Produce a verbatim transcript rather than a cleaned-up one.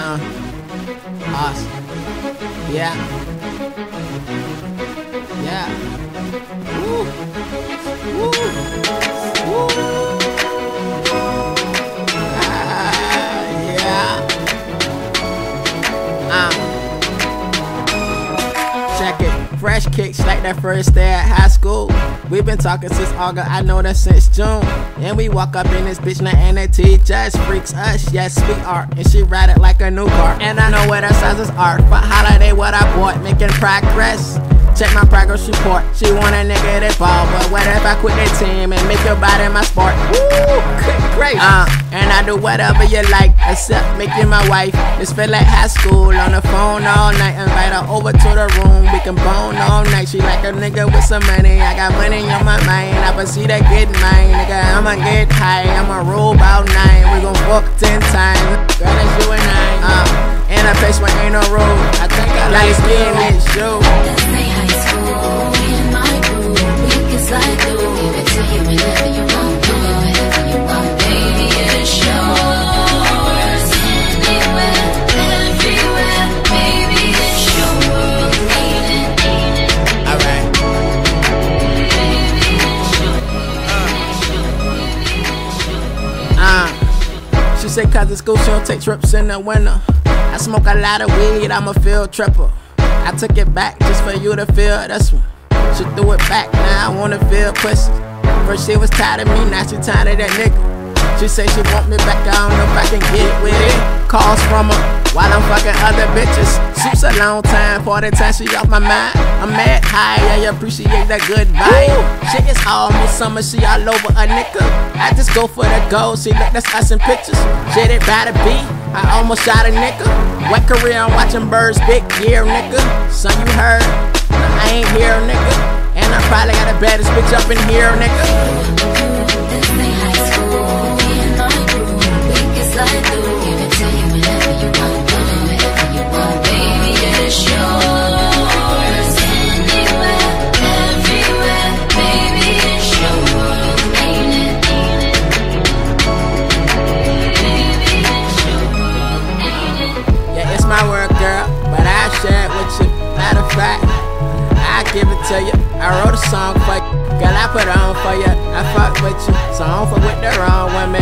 Uh, Arson. Yeah. Yeah. Woo. Woo. Woo. Ah, yeah. Uh. Check it. Fresh kicks like that first day at high school. We been talking since August, I know that since June. And we walk up in this bitch now and they teach us, freaks us, yes we are. And she ride it like a new car. And I know what her size is art. For holiday what I bought, making progress. Check my progress report. She want a nigga that ball, but what if I quit that team and make your body my sport? Woo, good grace. Uh, and I do whatever you like, except make you my wife. This feel like high school, on the phone all night. Invite her over to the room, we can bone all night. She like a nigga with some money, I got money on my mind. I see that get mine, nigga, I'ma get high. I'ma roll about nine, we gon' fuck ten times. Girl, that's you and I. Uh, in a place where ain't no rules, I think I like getting it shoe. She say cause it's school, she don't take trips in the winter. I smoke a lot of weed, I'm a field tripper. I took it back just for you to feel this one. She threw it back, now I wanna feel pussy. First she was tired of me, now she tired of that nigga. She say she want me back, I don't know if I can get with it. Calls from her while I'm fucking other bitches. Suits a long time, for the time she off my mind. I'm mad high, I appreciate that good vibe. Shit is almost summer, she all over a nigga. I just go for the gold, see look, that's us in pictures. Shit it better be, I almost shot a nigga. Wet career, I'm watching birds, big year nigga. Son you heard, I ain't here nigga. And I probably got the baddest bitch up in here nigga. My work, girl, but I share it with you. Matter of fact, I give it to you. I wrote a song for you, girl, I put it on for you. I fuck with you, so I don't fuck with the wrong women.